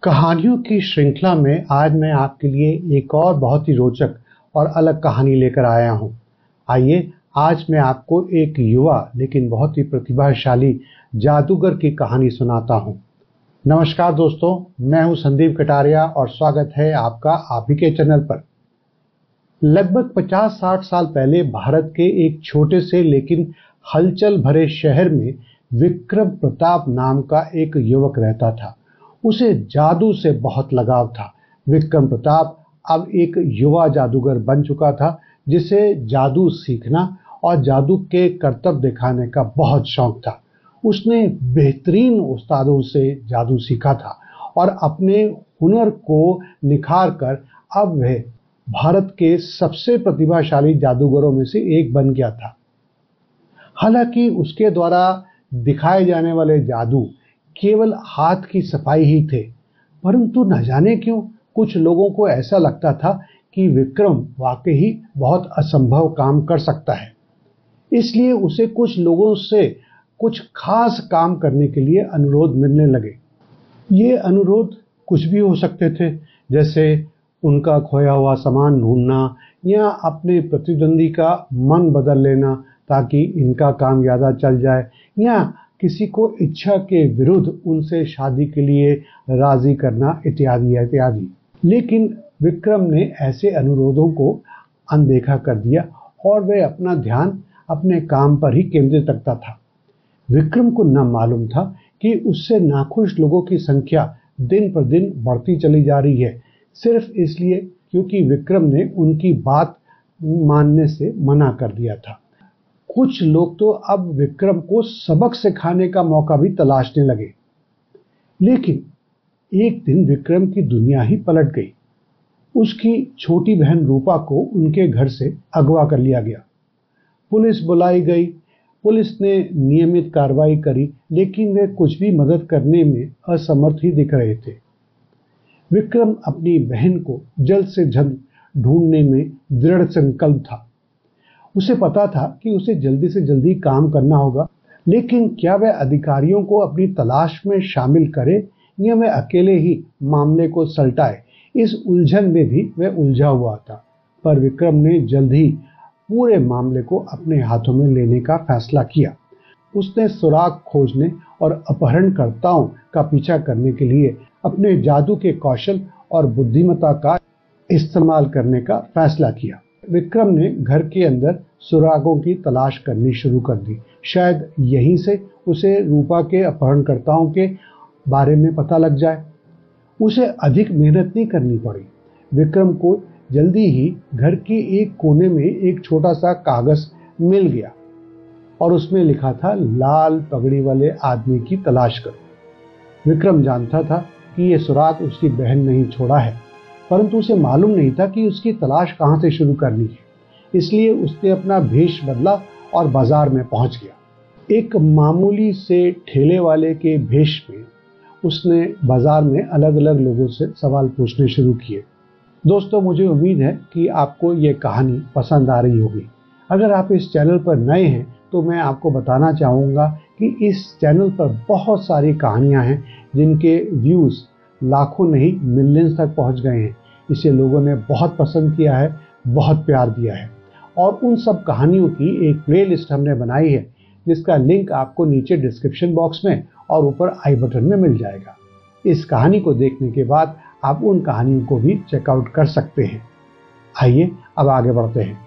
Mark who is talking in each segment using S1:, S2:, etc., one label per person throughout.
S1: कहानियों की श्रृंखला में आज मैं आपके लिए एक और बहुत ही रोचक और अलग कहानी लेकर आया हूं। आइए आज मैं आपको एक युवा लेकिन बहुत ही प्रतिभाशाली जादूगर की कहानी सुनाता हूं। नमस्कार दोस्तों, मैं हूं संदीप कटारिया और स्वागत है आपका आप ही के चैनल पर। लगभग 50-60 साल पहले भारत के एक छोटे से लेकिन हलचल भरे शहर में विक्रम प्रताप नाम का एक युवक रहता था। उसे जादू से बहुत लगाव था। विक्रम प्रताप अब एक युवा जादूगर बन चुका था जिसे जादू सीखना और जादू के करतब दिखाने का बहुत शौक था। उसने बेहतरीन उस्तादों से जादू सीखा था और अपने हुनर को निखार कर अब वह भारत के सबसे प्रतिभाशाली जादूगरों में से एक बन गया था। हालांकि उसके द्वारा दिखाए जाने वाले जादू केवल हाथ की सफाई ही थे, परंतु न जाने क्यों कुछ लोगों को ऐसा लगता था कि विक्रम वाकई बहुत असंभव काम कर सकता है। इसलिए उसे कुछ लोगों से कुछ खास काम करने के लिए अनुरोध मिलने लगे। ये अनुरोध कुछ भी हो सकते थे, जैसे उनका खोया हुआ सामान ढूंढना या अपने प्रतिद्वंदी का मन बदल लेना ताकि इनका काम ज्यादा चल जाए, या किसी को इच्छा के विरुद्ध उनसे शादी के लिए राजी करना इत्यादि इत्यादि। लेकिन विक्रम ने ऐसे अनुरोधों को अनदेखा कर दिया और वह अपना ध्यान अपने काम पर ही केंद्रित रखता था। विक्रम को न मालूम था कि उससे नाखुश लोगों की संख्या दिन पर दिन बढ़ती चली जा रही है, सिर्फ इसलिए क्योंकि विक्रम ने उनकी बात मानने से मना कर दिया था। कुछ लोग तो अब विक्रम को सबक सिखाने का मौका भी तलाशने लगे। लेकिन एक दिन विक्रम की दुनिया ही पलट गई। उसकी छोटी बहन रूपा को उनके घर से अगवा कर लिया गया। पुलिस बुलाई गई। पुलिस ने नियमित कार्रवाई करी, लेकिन वे कुछ भी मदद करने में असमर्थ ही दिख रहे थे। विक्रम अपनी बहन को जल्द से जल्द ढूंढने में दृढ़ संकल्प था। उसे पता था कि उसे जल्दी से जल्दी काम करना होगा, लेकिन क्या वह अधिकारियों को अपनी तलाश में शामिल करे या वह अकेले ही मामले को सलटाए, इस उलझन में भी वह उलझा हुआ था। पर विक्रम ने जल्द ही पूरे मामले को अपने हाथों में लेने का फैसला किया। उसने सुराग खोजने और अपहरणकर्ताओं का पीछा करने के लिए अपने जादू के कौशल और बुद्धिमत्ता का इस्तेमाल करने का फैसला किया। विक्रम ने घर के अंदर सुरागों की तलाश करनी शुरू कर दी। शायद यहीं से उसे रूपा के अपहरणकर्ताओं के बारे में पता लग जाए। उसे अधिक मेहनत नहीं करनी पड़ी। विक्रम को जल्दी ही घर के एक कोने में एक छोटा सा कागज मिल गया और उसमें लिखा था, लाल पगड़ी वाले आदमी की तलाश करो। विक्रम जानता था कि यह सुराग उसकी बहन नहीं छोड़ा है, परंतु उसे मालूम नहीं था कि उसकी तलाश कहां से शुरू करनी है। इसलिए उसने अपना भेष बदला और बाजार में पहुंच गया। एक मामूली से ठेले वाले के भेष में उसने बाजार में अलग अलग लोगों से सवाल पूछने शुरू किए। दोस्तों, मुझे उम्मीद है कि आपको ये कहानी पसंद आ रही होगी। अगर आप इस चैनल पर नए हैं तो मैं आपको बताना चाहूँगा कि इस चैनल पर बहुत सारी कहानियाँ हैं जिनके व्यूज़ लाखों नहीं मिलियंस तक पहुंच गए हैं। इसे लोगों ने बहुत पसंद किया है, बहुत प्यार दिया है, और उन सब कहानियों की एक प्लेलिस्ट हमने बनाई है जिसका लिंक आपको नीचे डिस्क्रिप्शन बॉक्स में और ऊपर आई बटन में मिल जाएगा। इस कहानी को देखने के बाद आप उन कहानियों को भी चेकआउट कर सकते हैं। आइए अब आगे बढ़ते हैं।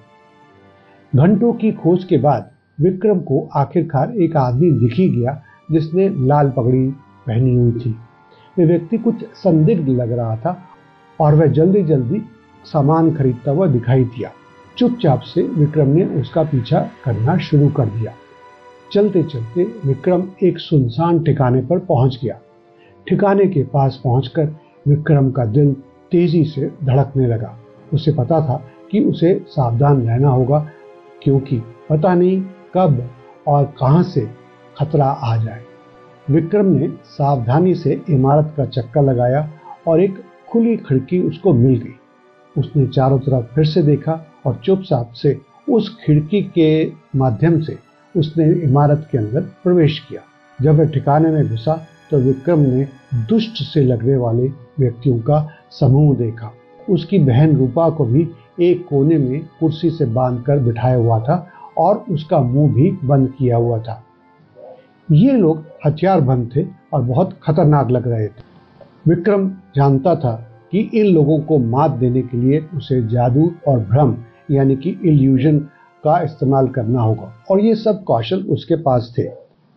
S1: घंटों की खोज के बाद विक्रम को आखिरकार एक आदमी दिख ही गया जिसने लाल पगड़ी पहनी हुई थी। वह व्यक्ति कुछ संदिग्ध लग रहा था और वह जल्दी जल्दी सामान खरीदता हुआ दिखाई दिया। चुपचाप से विक्रम ने उसका पीछा करना शुरू कर दिया। चलते चलते विक्रम एक सुनसान ठिकाने पर पहुंच गया। ठिकाने के पास पहुंचकर विक्रम का दिल तेजी से धड़कने लगा। उसे पता था कि उसे सावधान रहना होगा, क्योंकि पता नहीं कब और कहां से खतरा आ जाए। विक्रम ने सावधानी से इमारत का चक्कर लगाया और एक खुली खिड़की उसको मिल गई। उसने चारों तरफ फिर से देखा और चुपचाप से उस खिड़की के माध्यम से उसने इमारत के अंदर प्रवेश किया। जब वह ठिकाने में घुसा तो विक्रम ने दुष्ट से लगने वाले व्यक्तियों का समूह देखा। उसकी बहन रूपा को भी एक कोने में कुर्सी से बांधकर बिठाया हुआ था और उसका मुंह भी बंद किया हुआ था। ये लोग हथियारबंद थे और बहुत खतरनाक लग रहे थे। विक्रम जानता था कि इन लोगों को मात देने के लिए उसे जादू और भ्रम यानी कि इल्यूजन का इस्तेमाल करना होगा और ये सब कौशल उसके पास थे।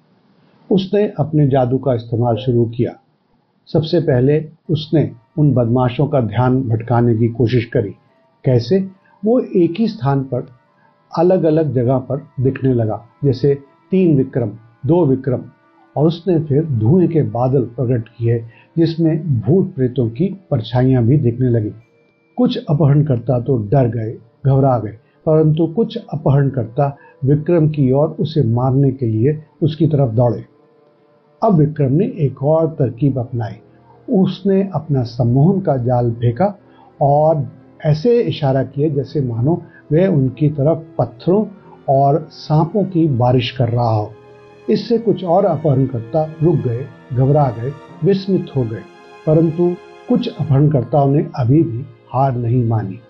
S1: उसने अपने जादू का इस्तेमाल शुरू किया। सबसे पहले उसने उन बदमाशों का ध्यान भटकाने की कोशिश करी। कैसे? वो एक ही स्थान पर अलग अलग जगह पर दिखने लगा, जैसे 3 विक्रम, 2 विक्रम, और उसने फिर धुएं के बादल प्रकट किए जिसमें भूत प्रेतों की परछाइयां भी दिखने लगी। कुछ अपहरणकर्ता तो डर गए, घबरा गए, परंतु कुछ अपहरणकर्ता विक्रम की ओर उसे मारने के लिए उसकी तरफ दौड़े। अब विक्रम ने एक और तरकीब अपनाई। उसने अपना सम्मोहन का जाल फेंका और ऐसे इशारा किए जैसे मानो वह उनकी तरफ पत्थरों और सांपों की बारिश कर रहा हो। इससे कुछ और अपहरणकर्ता रुक गए, घबरा गए, विस्मित हो गए, परंतु कुछ अपहरणकर्ताओं ने अभी भी हार नहीं मानी।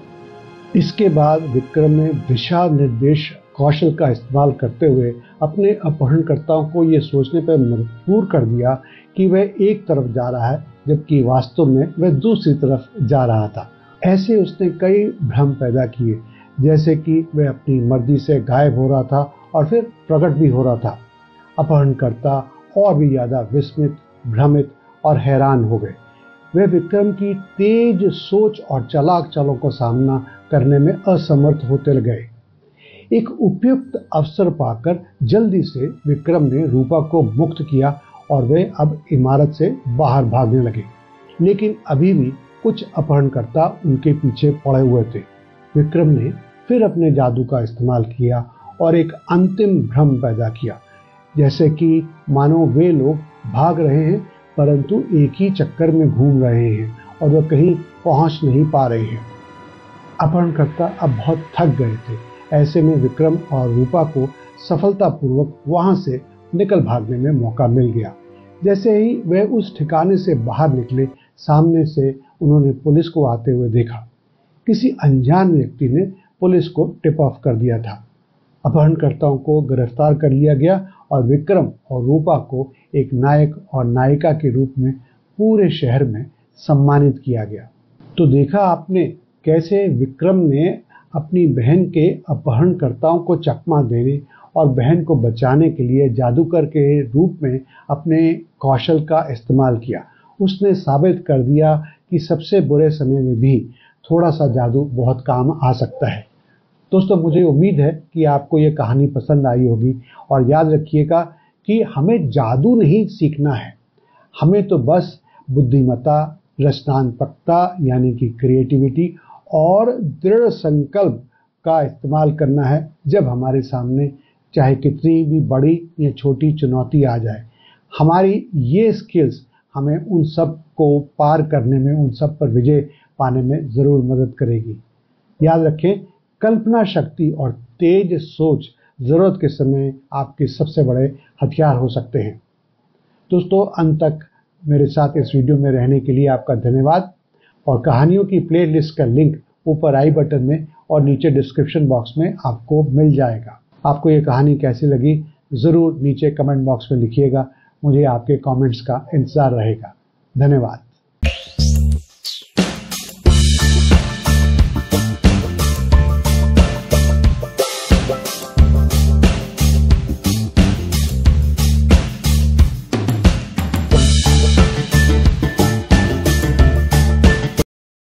S1: इसके बाद विक्रम ने दिशा निर्देश कौशल का इस्तेमाल करते हुए अपने अपहरणकर्ताओं को यह सोचने पर मजबूर कर दिया कि वह एक तरफ जा रहा है जबकि वास्तव में वह दूसरी तरफ जा रहा था। ऐसे उसने कई भ्रम पैदा किए, जैसे कि वह अपनी मर्जी से गायब हो रहा था और फिर प्रकट भी हो रहा था। अपहरणकर्ता और भी ज्यादा विस्मित, भ्रमित और हैरान हो गए। वे विक्रम की तेज सोच और चालाक चालों का सामना करने में असमर्थ होते गए। एक उपयुक्त अवसर पाकर जल्दी से विक्रम ने रूपा को मुक्त किया और वे अब इमारत से बाहर भागने लगे, लेकिन अभी भी कुछ अपहरणकर्ता उनके पीछे पड़े हुए थे। विक्रम ने फिर अपने जादू का इस्तेमाल किया और एक अंतिम भ्रम पैदा किया, जैसे कि मानो वे लोग भाग रहे हैं परंतु एक ही चक्कर में घूम रहे हैं और वे कहीं पहुंच नहीं पा रहे हैं। अपहरणकर्ता अब बहुत थक गए थे। ऐसे में विक्रम और रूपा को सफलतापूर्वक वहां से निकल भागने में मौका मिल गया। जैसे ही वे उस ठिकाने से बाहर निकले, सामने से उन्होंने पुलिस को आते हुए देखा। किसी अनजान व्यक्ति ने पुलिस को टिप ऑफ कर दिया था। अपहरणकर्ताओं को गिरफ्तार कर लिया गया और विक्रम और रूपा को एक नायक और नायिका के रूप में पूरे शहर में सम्मानित किया गया। तो देखा आपने कैसे विक्रम ने अपनी बहन के अपहरणकर्ताओं को चकमा देने और बहन को बचाने के लिए जादूगर के रूप में अपने कौशल का इस्तेमाल किया। उसने साबित कर दिया कि सबसे बुरे समय में भी थोड़ा सा जादू बहुत काम आ सकता है। दोस्तों, मुझे उम्मीद है कि आपको ये कहानी पसंद आई होगी और याद रखिएगा कि हमें जादू नहीं सीखना है, हमें तो बस बुद्धिमत्ता, रचनात्मकता यानी कि क्रिएटिविटी और दृढ़ संकल्प का इस्तेमाल करना है जब हमारे सामने चाहे कितनी भी बड़ी या छोटी चुनौती आ जाए। हमारी ये स्किल्स हमें उन सब को पार करने में, उन सब पर विजय पाने में जरूर मदद करेगी। याद रखें, कल्पना शक्ति और तेज सोच जरूरत के समय आपके सबसे बड़े हथियार हो सकते हैं। दोस्तों, अंत तक मेरे साथ इस वीडियो में रहने के लिए आपका धन्यवाद और कहानियों की प्लेलिस्ट का लिंक ऊपर आई बटन में और नीचे डिस्क्रिप्शन बॉक्स में आपको मिल जाएगा। आपको ये कहानी कैसी लगी जरूर नीचे कमेंट बॉक्स में लिखिएगा। मुझे आपके कमेंट्स का इंतजार रहेगा। धन्यवाद।